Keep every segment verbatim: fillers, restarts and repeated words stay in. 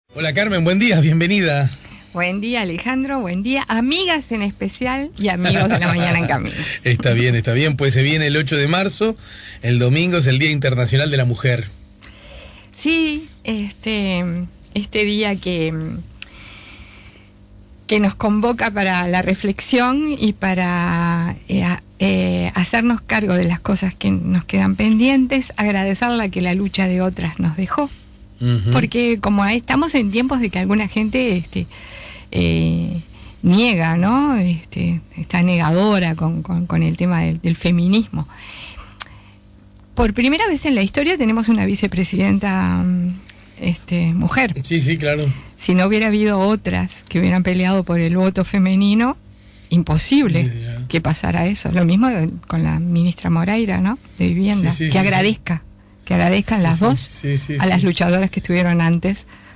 Hola Carmen, buen día, bienvenida. Buen día Alejandro, buen día, amigas en especial y amigos de la mañana en camino. Está bien, está bien, pues se viene el ocho de marzo, el domingo es el Día Internacional de la Mujer. Sí, este, este día que, que nos convoca para la reflexión y para eh, eh, hacernos cargo de las cosas que nos quedan pendientes, agradecerle que la lucha de otras nos dejó. Uh-huh. Porque como estamos en tiempos de que alguna gente este, eh, niega, ¿no? Este, está negadora con, con, con el tema del, del feminismo. Por primera vez en la historia tenemos una vicepresidenta este, mujer. Sí, sí, claro. Si no hubiera habido otras que hubieran peleado por el voto femenino, imposible sí, que pasara eso. Lo mismo con la ministra Moreira, ¿no? De Vivienda, sí, sí, que sí, agradezca. Sí. Que agradezcan sí, las sí, dos sí, sí, a sí. las luchadoras que estuvieron antes.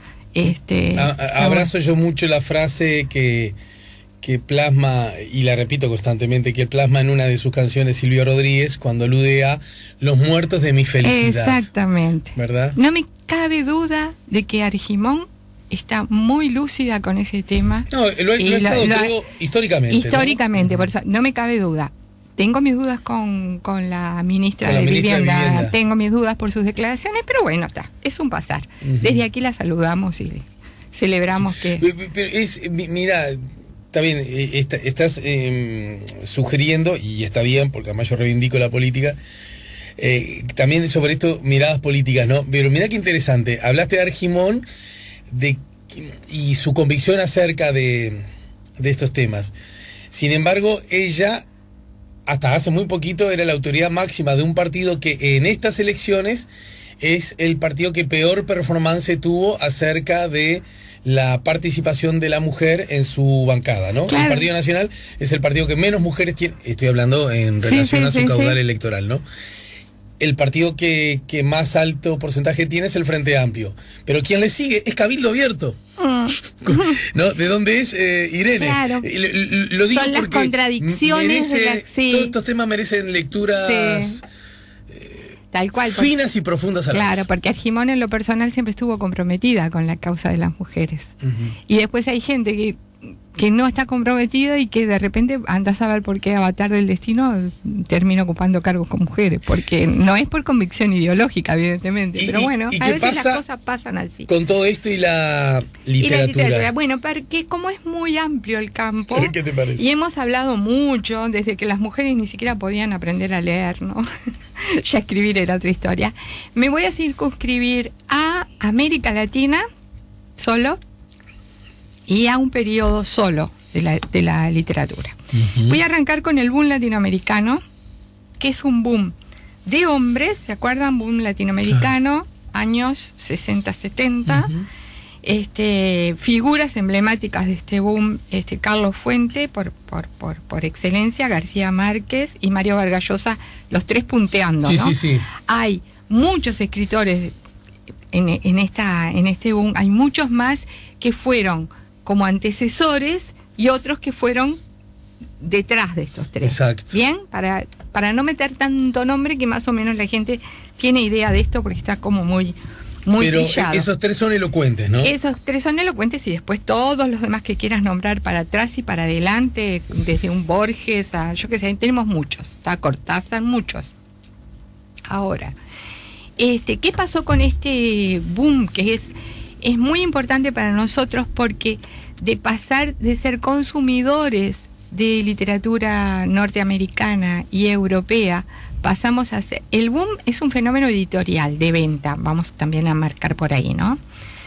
Este, a, a, abrazo yo mucho la frase que, que plasma, y la repito constantemente, que plasma en una de sus canciones Silvio Rodríguez, cuando alude a los muertos de mi felicidad. Exactamente. ¿Verdad? No me cabe duda de que Argimón está muy lúcida con ese tema. No, lo, lo ha estado, lo, creo, históricamente. Históricamente, ¿no? Por eso no me cabe duda. Tengo mis dudas con, con la ministra, con la de, ministra vivienda. de Vivienda, tengo mis dudas por sus declaraciones, pero bueno, está, es un pasar. Uh-huh. Desde aquí la saludamos y celebramos que... Pero es, mira, está bien, está, estás eh, sugiriendo, y está bien, porque además yo reivindico la política, eh, también sobre esto, miradas políticas, ¿no? Pero mira qué interesante, hablaste de Argimón de, y su convicción acerca de, de estos temas. Sin embargo, ella... hasta hace muy poquito era la autoridad máxima de un partido que en estas elecciones es el partido que peor performance tuvo acerca de la participación de la mujer en su bancada, ¿no? Claro. El Partido Nacional es el partido que menos mujeres tiene, estoy hablando en relación sí, sí, a su sí, caudal sí. electoral, ¿no? El partido que, que más alto porcentaje tiene es el Frente Amplio, pero quien le sigue es Cabildo Abierto. Mm. ¿No? ¿De dónde es eh, Irene? Claro. Lo, lo digo Son las contradicciones merece, de la, sí. todos estos temas merecen lecturas sí. eh, tal cual, finas porque, y profundas a la claro, vez. porque Argimón en lo personal siempre estuvo comprometida con la causa de las mujeres. Uh-huh. Y después hay gente que que no está comprometida y que de repente andás a ver por qué Avatar del Destino termina ocupando cargos con mujeres, porque no es por convicción ideológica, evidentemente, y, pero bueno, y, y a veces pasa las cosas pasan así. Con todo esto y la literatura. Y la literatura, bueno, porque como es muy amplio el campo, ¿qué te parece? Y hemos hablado mucho desde que las mujeres ni siquiera podían aprender a leer, ¿no? Ya escribir era otra historia. Me voy a circunscribir a América Latina solo y a un periodo solo de la, de la literatura. Uh-huh. Voy a arrancar con el boom latinoamericano, que es un boom de hombres, ¿se acuerdan? Boom latinoamericano, uh-huh. años sesenta, setenta. Uh-huh. Este, figuras emblemáticas de este boom, este, Carlos Fuente, por, por, por, por excelencia, García Márquez y Mario Vargas Llosa, los tres punteando, sí, ¿no? Sí, sí. Hay muchos escritores en, en, esta, en este boom, hay muchos más que fueron como antecesores y otros que fueron detrás de estos tres. Exacto. Bien, para, para no meter tanto nombre, que más o menos la gente tiene idea de esto porque está como muy, muy Pero trillado. Esos tres son elocuentes, ¿no? Esos tres son elocuentes y después todos los demás que quieras nombrar para atrás y para adelante, desde un Borges a, yo qué sé, tenemos muchos, está Cortázar, muchos. Ahora, este, ¿qué pasó con este boom que es Es muy importante para nosotros porque de pasar de ser consumidores de literatura norteamericana y europea, pasamos a ser... El boom es un fenómeno editorial, de venta, vamos también a marcar por ahí, ¿no?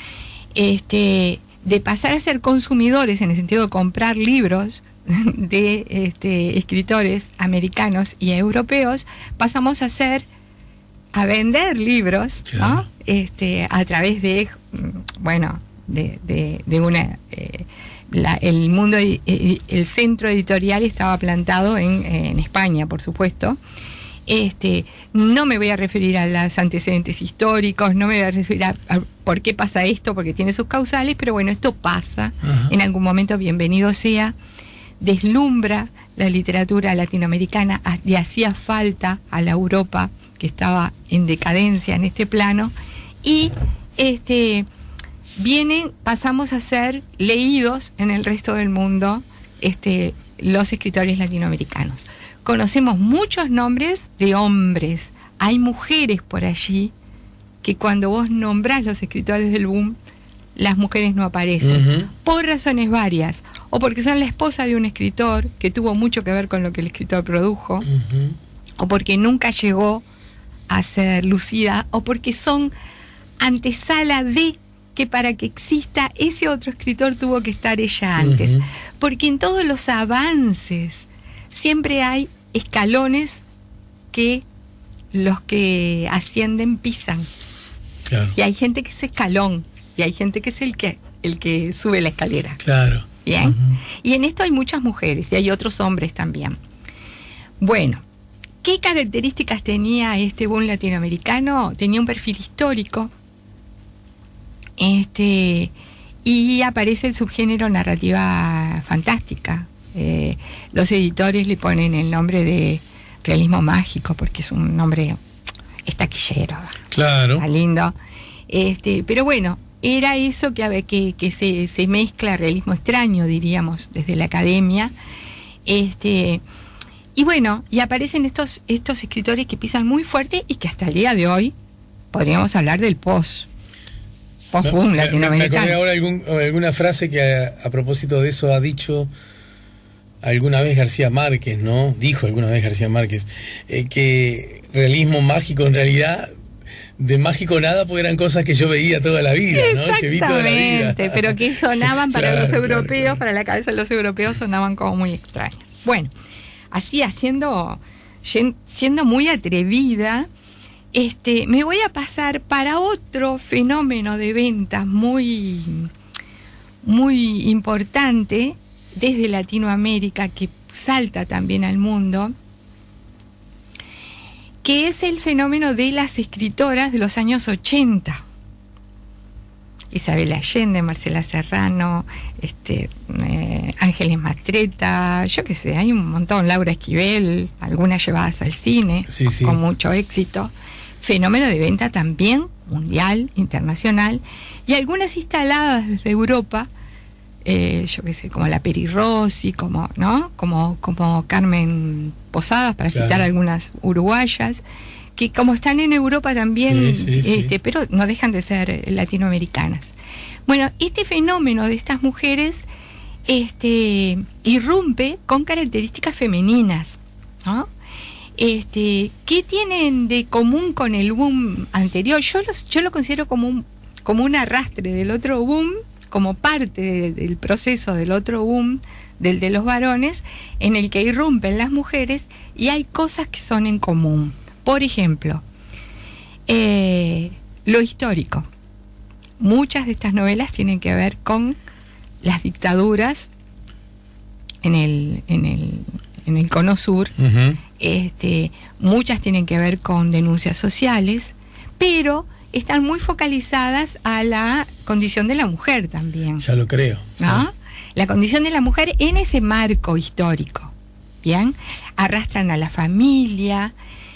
Este, de pasar a ser consumidores, en el sentido de comprar libros de este, escritores americanos y europeos, pasamos a ser... a vender libros, claro. ¿no? Este, a través de, bueno, de, de, de una... Eh, la, el mundo, el centro editorial estaba plantado en, en España, por supuesto. Este, no me voy a referir a los antecedentes históricos, no me voy a referir a, a por qué pasa esto, porque tiene sus causales, pero bueno, esto pasa. Ajá. En algún momento, bienvenido sea. Deslumbra la literatura latinoamericana, le hacía falta a la Europa que estaba en decadencia en este plano, y este vienen, pasamos a ser leídos en el resto del mundo, este, los escritores latinoamericanos. Conocemos muchos nombres de hombres. Hay mujeres por allí que cuando vos nombrás los escritores del boom, las mujeres no aparecen. Uh-huh. Por razones varias. O porque son la esposa de un escritor que tuvo mucho que ver con lo que el escritor produjo. Uh-huh. O porque nunca llegó a ser lucida. O porque son antesala de que para que exista ese otro escritor tuvo que estar ella antes. Uh-huh. Porque en todos los avances siempre hay escalones que los que ascienden pisan. Claro. Y hay gente que es escalón y hay gente que es el que el que sube la escalera. Claro. Bien. Uh-huh. Y en esto hay muchas mujeres y hay otros hombres también. Bueno, ¿qué características tenía este boom latinoamericano? Tenía un perfil histórico. Este, y aparece el subgénero narrativa fantástica. Eh, los editores le ponen el nombre de realismo mágico porque es un nombre estaquillero. Claro. Está lindo. Este, pero bueno, era eso que, que, que se, se mezcla, realismo extraño, diríamos, desde la academia. Este, y bueno, y aparecen estos, estos escritores que pisan muy fuerte y que hasta el día de hoy podríamos hablar del post. Post-boom no, latinoamericano. Me, me acordé ahora algún, alguna frase que a, a propósito de eso ha dicho alguna vez García Márquez, ¿no? Dijo alguna vez García Márquez, eh, que realismo mágico en realidad, de mágico nada, porque eran cosas que yo veía toda la vida, ¿no? Que vi toda la vida. Pero que sonaban para claro, los europeos, claro, claro. Para la cabeza de los europeos sonaban como muy extrañas. Bueno, así haciendo, siendo muy atrevida, este, me voy a pasar para otro fenómeno de ventas muy, muy importante desde Latinoamérica, que salta también al mundo, que es el fenómeno de las escritoras de los años ochenta. Isabel Allende, Marcela Serrano, este, eh, Ángeles Mastretta, yo qué sé, hay un montón, Laura Esquivel, algunas llevadas al cine, sí, con, sí. con mucho éxito. Fenómeno de venta también, mundial, internacional, y algunas instaladas desde Europa, eh, yo qué sé, como la Peri Rossi, como, ¿no? como, como Carmen Posadas, para claro. citar algunas uruguayas, que como están en Europa también, sí, sí, este, sí. pero no dejan de ser latinoamericanas. Bueno, este fenómeno de estas mujeres este, irrumpe con características femeninas, ¿no? Este, ¿qué tienen de común con el boom anterior? Yo, los, yo lo considero como un, como un arrastre del otro boom, como parte de, del proceso del otro boom, del de los varones, en el que irrumpen las mujeres y hay cosas que son en común. Por ejemplo, eh, lo histórico. Muchas de estas novelas tienen que ver con las dictaduras en el, en el, en el Cono Sur. Uh-huh. Este, muchas tienen que ver con denuncias sociales, pero están muy focalizadas a la condición de la mujer también. Ya lo creo. ¿No? Sí. La condición de la mujer en ese marco histórico. Bien, arrastran a la familia.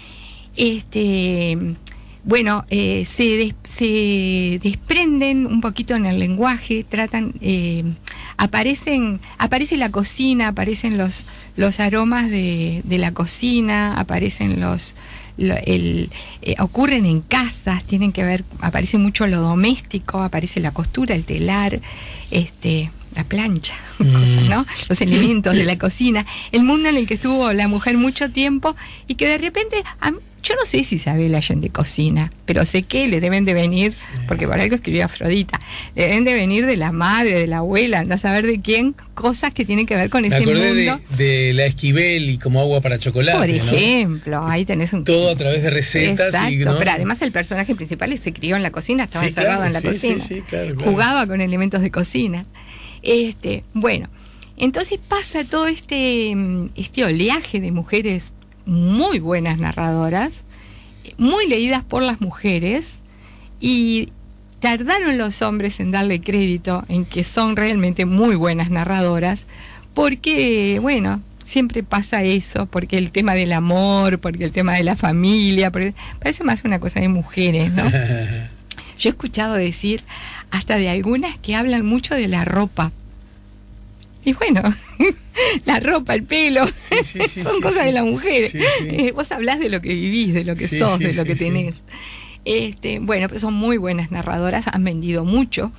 Este, bueno, eh, se, des, se desprenden un poquito en el lenguaje, tratan, eh, aparecen, aparece la cocina, aparecen los, los aromas de, de la cocina, aparecen los, lo, el, eh, ocurren en casas, tienen que ver, aparece mucho lo doméstico, aparece la costura, el telar, este, la plancha, mm. cosas, ¿no? Los elementos de la cocina, el mundo en el que estuvo la mujer mucho tiempo y que de repente, a, yo no sé si Isabel Allende cocina, pero sé que le deben de venir, sí. porque por algo escribió Afrodita, le deben de venir de la madre, de la abuela, anda a saber de quién, cosas que tienen que ver con Me ese mundo. Me acordé de, de la Esquivel y como agua para chocolate, por ejemplo, ¿no? Ahí tenés un... Todo a través de recetas. Exacto, y, ¿no? pero además el personaje principal se crió en la cocina, estaba sí, encerrado claro, en la sí, cocina, sí, sí, claro, claro. Jugaba con elementos de cocina. Este, bueno, entonces pasa todo este, este oleaje de mujeres muy buenas narradoras, muy leídas por las mujeres, y tardaron los hombres en darle crédito en que son realmente muy buenas narradoras, porque, bueno, siempre pasa eso, porque el tema del amor, porque el tema de la familia, porque parece más una cosa de mujeres, ¿no? Yo he escuchado decir hasta de algunas que hablan mucho de la ropa. Y bueno, la ropa, el pelo, sí, sí, sí, son sí, cosas sí. de la mujer. Sí, sí. Eh, vos hablás de lo que vivís, de lo que sí, sos, sí, de lo sí, que tenés. Sí. Este, bueno, pero son muy buenas narradoras, han vendido mucho.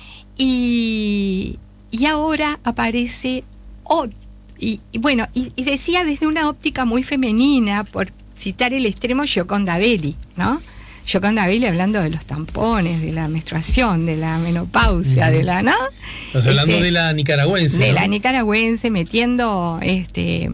Y, y ahora aparece, oh, y, y bueno, y, y decía desde una óptica muy femenina, por citar el extremo, Gioconda Belli, ¿no? Gioconda Belli hablando de los tampones, de la menstruación, de la menopausia, uh-huh. de la, ¿no? Estás hablando este, de la nicaragüense, De ¿no? la nicaragüense, metiendo este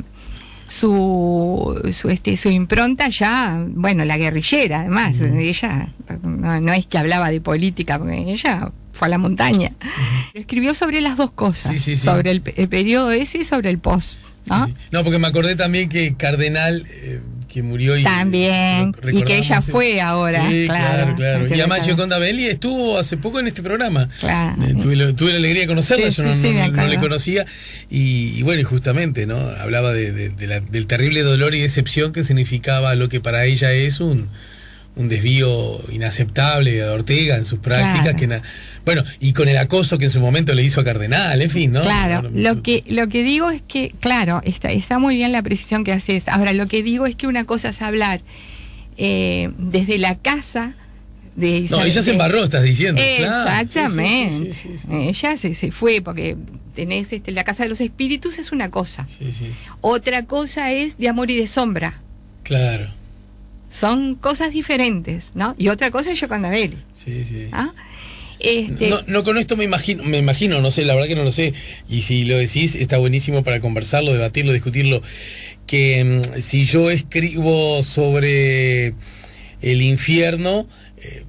su su este su impronta ya, bueno, la guerrillera, además, uh-huh. ella no, no es que hablaba de política, porque ella fue a la montaña. Uh-huh. Escribió sobre las dos cosas, sí, sí, sí. sobre el, el periodo ese y sobre el post, ¿no? Sí. No, porque me acordé también que Cardenal... Eh, que murió y también y que ella ese... fue ahora, sí, claro, claro, claro. Y además Gioconda Belli estuvo hace poco en este programa, claro. eh, tuve, tuve la alegría de conocerla, sí, yo sí, no, sí, no, no le conocía y, y bueno, y justamente, ¿no? Hablaba de, de, de la, del terrible dolor y decepción que significaba lo que para ella es un un desvío inaceptable de Ortega en sus prácticas, claro. que na... bueno, y con el acoso que en su momento le hizo a Cardenal, en fin, ¿no? Claro, lo que lo que digo es que, claro, está, está muy bien la precisión que haces. Ahora, lo que digo es que una cosa es hablar eh, desde la casa de... No, ella de, se embarró, estás diciendo. Exactamente. Claro. Sí, sí, sí, sí, sí. Ella se, se fue, porque tenés este, la casa de los espíritus es una cosa. Sí, sí. Otra cosa es de amor y de sombra. Claro. Son cosas diferentes, ¿no? Y otra cosa es Gioconda Belli. Sí, sí. ¿Ah? Este... No, no con esto me imagino, me imagino, no sé, la verdad que no lo sé. Y si lo decís, está buenísimo para conversarlo, debatirlo, discutirlo. Que um, si yo escribo sobre el infierno eh,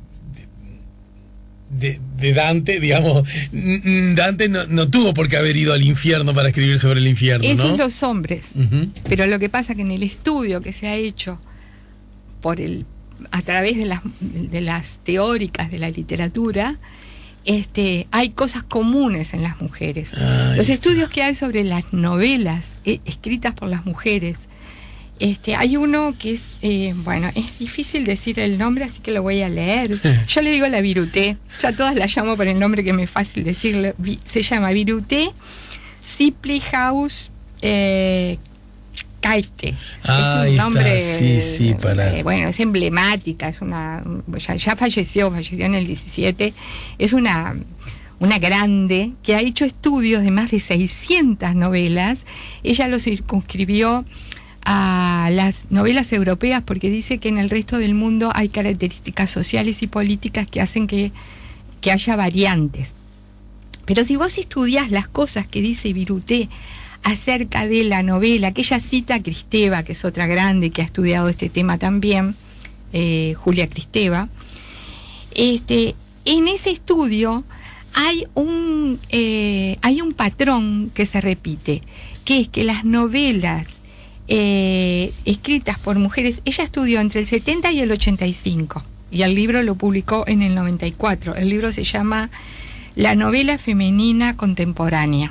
de, de Dante, digamos, Dante no, no tuvo por qué haber ido al infierno para escribir sobre el infierno, ¿no? Esos los hombres. Uh-huh. Pero lo que pasa que en el estudio que se ha hecho por el a través de las de las teóricas de la literatura, este hay cosas comunes en las mujeres. Ay, los estudios está. que hay sobre las novelas eh, escritas por las mujeres, este hay uno que es eh, bueno, es difícil decir el nombre, así que lo voy a leer. Yo le digo la Viruté, ya todas la llamo por el nombre que me es fácil decirlo. Se llama Viruté Sipleyhouse eh, Caite. Ah, es un nombre, está. Sí, sí, para... eh, bueno, es emblemática, es una ya, ya falleció, falleció en el diecisiete, es una una grande que ha hecho estudios de más de seiscientas novelas. Ella lo circunscribió a las novelas europeas porque dice que en el resto del mundo hay características sociales y políticas que hacen que, que haya variantes. Pero si vos estudiás las cosas que dice Viruté acerca de la novela, que ella cita a Kristeva, que es otra grande que ha estudiado este tema también, eh, Julia Kristeva, este, en ese estudio hay un, eh, hay un patrón que se repite, que es que las novelas eh, escritas por mujeres, ella estudió entre el setenta y el ochenta y cinco, y el libro lo publicó en el noventa y cuatro. El libro se llama La novela femenina contemporánea.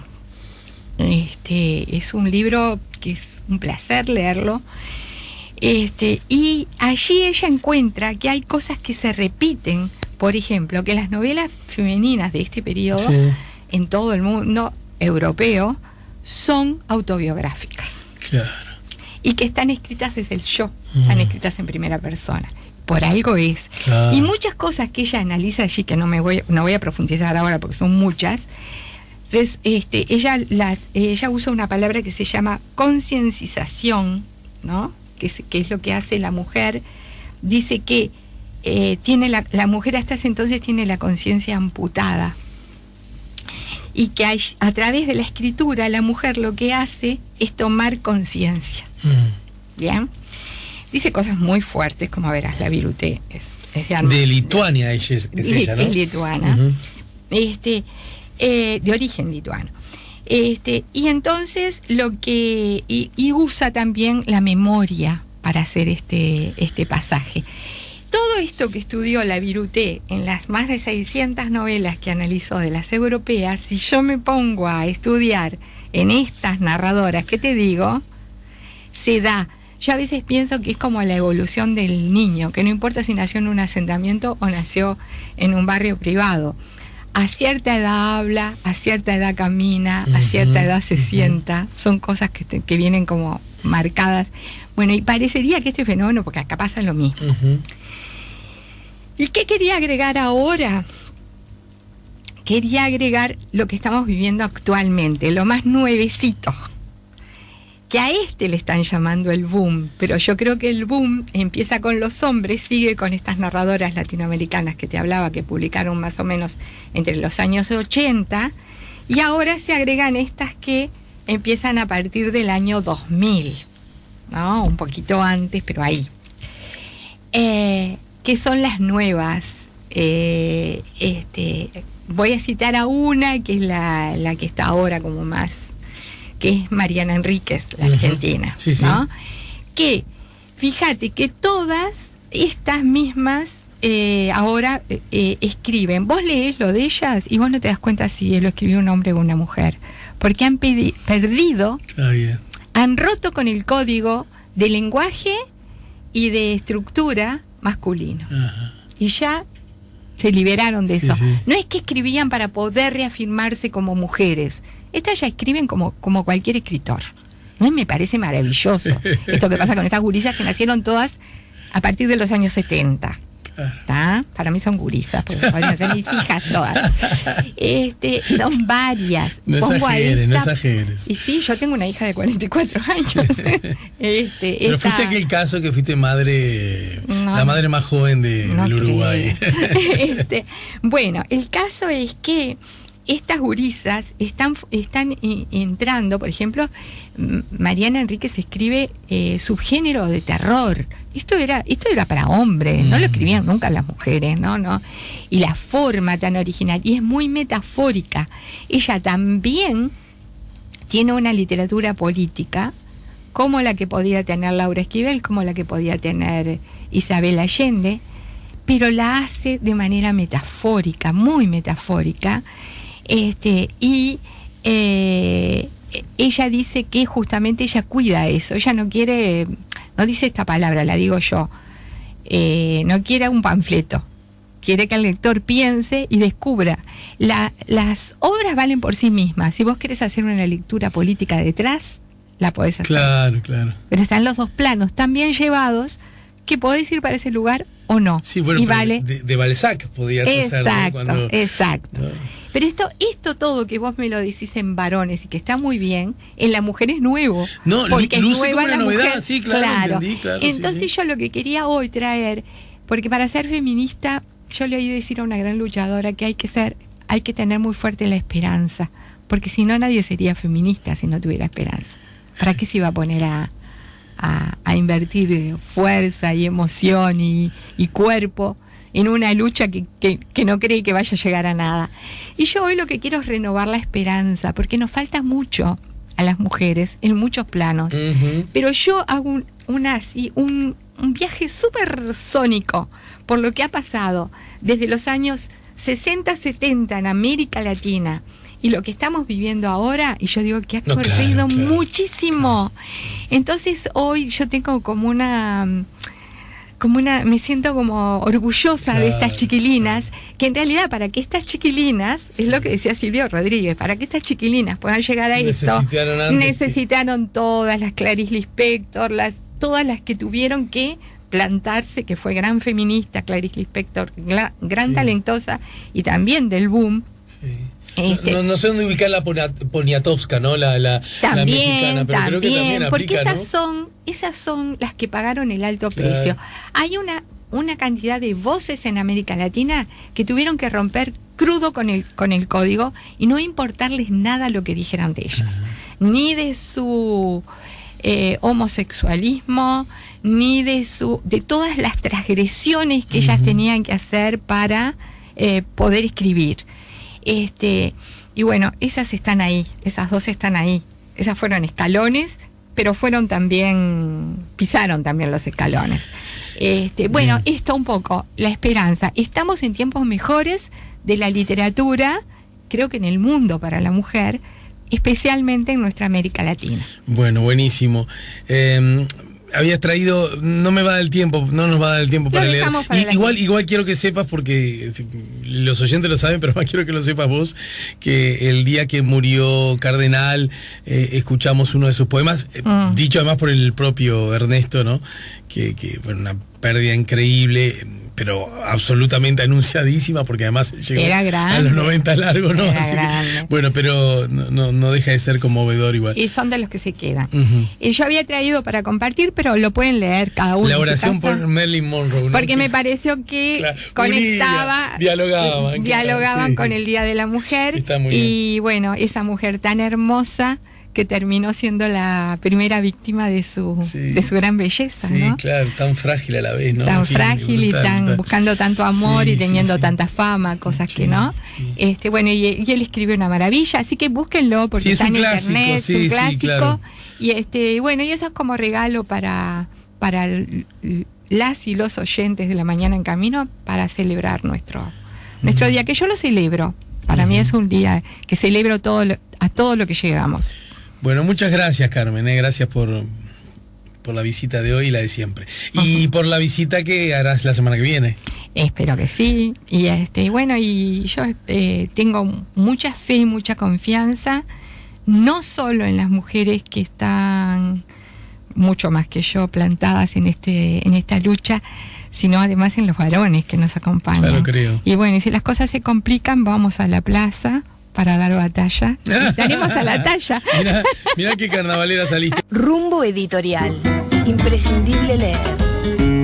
Este, es un libro que es un placer leerlo, este, y allí ella encuentra que hay cosas que se repiten. Por ejemplo, que las novelas femeninas de este periodo, sí, en todo el mundo europeo, son autobiográficas. Claro. Y que están escritas desde el yo, mm. están escritas en primera persona. Por algo es. Claro. Y muchas cosas que ella analiza allí, que no me voy, no voy a profundizar ahora porque son muchas. Este, ella las ella usa una palabra que se llama conciencización, ¿no? Que es, que es lo que hace la mujer. Dice que eh, tiene la, la mujer hasta ese entonces tiene la conciencia amputada, y que hay, a través de la escritura la mujer lo que hace es tomar conciencia. Mm. Bien, dice cosas muy fuertes, como verás, la Viruté es, es de, de Lituania, ella es, es ella, ¿no? Es lituana. Uh-huh. Este Eh, de origen lituano. Este, y entonces lo que y, y usa también la memoria para hacer este, este pasaje. Todo esto que estudió la Viruté en las más de seiscientas novelas que analizó de las europeas, si yo me pongo a estudiar en estas narradoras que te digo, se da yo a veces pienso que es como la evolución del niño, que no importa si nació en un asentamiento o nació en un barrio privado. A cierta edad habla, a cierta edad camina, uh-huh, a cierta edad se uh-huh. sienta. Son cosas que, te, que vienen como marcadas. Bueno, y parecería que este fenómeno, porque acá pasa lo mismo. Uh-huh. ¿Y qué quería agregar ahora? Quería agregar lo que estamos viviendo actualmente, lo más nuevecito. Que a este le están llamando el boom, pero yo creo que el boom empieza con los hombres, sigue con estas narradoras latinoamericanas que te hablaba, que publicaron más o menos entre los años ochenta, y ahora se agregan estas que empiezan a partir del año dos mil, ¿no? Un poquito antes, pero ahí. Eh, que son las nuevas. Eh, este, voy a citar a una, que es la, la que está ahora como más... que es Mariana Enríquez, la uh-huh. argentina, sí, ¿no? Sí. Que, fíjate que todas estas mismas eh, ahora eh, escriben. Vos lees lo de ellas y vos no te das cuenta si lo escribió un hombre o una mujer, porque han pedi- perdido, oh, yeah. han roto con el código de lenguaje y de estructura masculino. Uh-huh. Y ya se liberaron de sí, eso. Sí. No es que escribían para poder reafirmarse como mujeres. Estas ya escriben como, como cualquier escritor. ¿No? Me parece maravilloso esto que pasa con estas gurisas que nacieron todas a partir de los años setenta. Claro. Para mí son gurisas, porque podrían ser mis hijas todas. Este, son varias. No Pongo exageres, no exageres. Y sí, yo tengo una hija de cuarenta y cuatro años. este, Pero esta... fuiste aquel caso que fuiste madre, no, la madre más joven de, no del Uruguay. este, bueno, el caso es que estas gurisas están, están entrando, por ejemplo, Mariana Enríquez escribe eh, subgénero de terror. Esto era, esto era para hombres, mm. no lo escribían nunca las mujeres, ¿no? ¿no? Y la forma tan original, y es muy metafórica. Ella también tiene una literatura política, como la que podía tener Laura Esquivel, como la que podía tener Isabel Allende, pero la hace de manera metafórica, muy metafórica. Este, y eh, ella dice que justamente ella cuida eso, ella no quiere, no dice esta palabra, la digo yo, eh, no quiere un panfleto, quiere que el lector piense y descubra. La, las obras valen por sí mismas, si vos querés hacer una lectura política detrás, la podés hacer. Claro, claro. Pero están los dos planos tan bien llevados que podés ir para ese lugar o no. Sí, bueno, y pero vale. de, de Balzac podías exacto, hacer, ¿no? Cuando... Exacto, no. Pero esto, esto todo que vos me lo decís en varones y que está muy bien, en la mujer es nuevo. No, porque luce es nueva como una la novedad, mujer. sí, claro, claro. Entendí, claro. Entonces sí, sí. yo lo que quería hoy traer, porque para ser feminista, yo le oí decir a una gran luchadora que hay que ser, hay que tener muy fuerte la esperanza, porque si no nadie sería feminista si no tuviera esperanza. ¿Para qué se iba a poner a, a, a invertir fuerza y emoción y, y cuerpo en una lucha que, que, que no cree que vaya a llegar a nada? Y yo hoy lo que quiero es renovar la esperanza, porque nos falta mucho a las mujeres en muchos planos. Uh-huh. Pero yo hago un, una, así, un, un viaje súper sónico por lo que ha pasado desde los años sesenta, setenta en América Latina y lo que estamos viviendo ahora, y yo digo que ha no, corrido claro, claro, muchísimo. Claro. Entonces hoy yo tengo como una... como una, me siento como orgullosa claro, de estas chiquilinas, claro. que en realidad para que estas chiquilinas, sí. es lo que decía Silvio Rodríguez, para que estas chiquilinas puedan llegar a necesitaron esto, antes, necesitaron sí. todas las Clarice Lispector, las, todas las que tuvieron que plantarse, que fue gran feminista, Clarice Lispector, gran, gran sí. talentosa, y también del boom. Sí. Este, no, no, no sé dónde ubicar la Poniatowska, ¿no? La, la, también, la mexicana, pero también, creo que también aplica, porque esas ¿no? son, esas son las que pagaron el alto claro. precio. Hay una, una cantidad de voces en América Latina que tuvieron que romper crudo con el, con el código y no importarles nada lo que dijeran de ellas, uh-huh. ni de su eh, homosexualismo, ni de su, de todas las transgresiones que uh-huh. ellas tenían que hacer para eh, poder escribir. Este, y bueno, esas están ahí, esas dos están ahí. Esas fueron escalones, pero fueron también, pisaron también los escalones. Este, bueno, Bien. esto un poco, la esperanza. Estamos en tiempos mejores de la literatura, creo que en el mundo para la mujer, especialmente en nuestra América Latina. Bueno, buenísimo. Eh, habías traído, no me va a dar el tiempo, no nos va a dar el tiempo para leer. Para y, igual, igual quiero que sepas, porque los oyentes lo saben, pero más quiero que lo sepas vos, que el día que murió Cardenal, eh, escuchamos uno de sus poemas, mm. dicho además por el propio Ernesto, ¿no? Que, que fue una pérdida increíble, pero absolutamente anunciadísima, porque además llegó a los noventa largo, ¿no? Era Así grande. Que, bueno, pero no, no, no deja de ser conmovedor igual. Y son de los que se quedan. Uh-huh. Y yo había traído para compartir, pero lo pueden leer cada uno. La oración por Marilyn Monroe, ¿no? Porque me pareció que claro, conectaba, unía, dialogaban, dialogaban claro, sí. con el Día de la Mujer. Está muy y bien. Bueno, esa mujer tan hermosa que terminó siendo la primera víctima de su sí. de su gran belleza, sí, ¿no? Claro, tan frágil a la vez, ¿no? Tan en fin, frágil brutal, y tan brutal. buscando tanto amor sí, y teniendo sí, sí. tanta fama, cosas sí, que no. Sí. Este, bueno, y, y él escribió una maravilla, así que búsquenlo porque sí, está en clásico, internet, sí, es un clásico. Sí, claro. Y este, bueno, y eso es como regalo para, para las y los oyentes de La Mañana en Camino para celebrar nuestro, uh-huh. nuestro día, que yo lo celebro. Para uh-huh. mí es un día que celebro todo lo, a todo lo que llegamos. Bueno, muchas gracias, Carmen, ¿eh? Gracias por, por la visita de hoy y la de siempre. Y uh-huh. por la visita que harás la semana que viene. Espero que sí. Y este, bueno, y yo eh, tengo mucha fe y mucha confianza, no solo en las mujeres que están mucho más que yo plantadas en este, en esta lucha, sino además en los varones que nos acompañan. Claro, creo. Y bueno, y si las cosas se complican, vamos a la plaza para dar batalla. Estaremos a la talla. Mirá, mirá qué carnavalera saliste. Rumbo editorial. Imprescindible leer.